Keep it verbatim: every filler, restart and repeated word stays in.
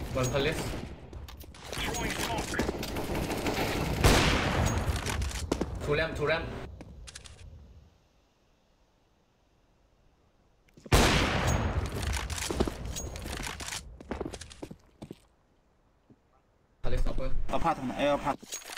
One palace. Two ramp, two ramp. Palace upper. เอาพลาดทางไหนเออเอาพลาด